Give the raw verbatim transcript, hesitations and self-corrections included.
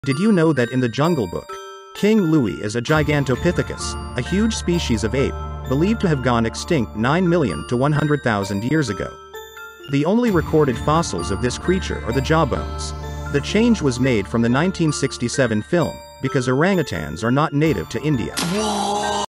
Did you know that in the Jungle Book, King Louie is a Gigantopithecus, a huge species of ape, believed to have gone extinct nine million to one hundred thousand years ago? The only recorded fossils of this creature are the jawbones. The change was made from the nineteen sixty-seven film, because orangutans are not native to India.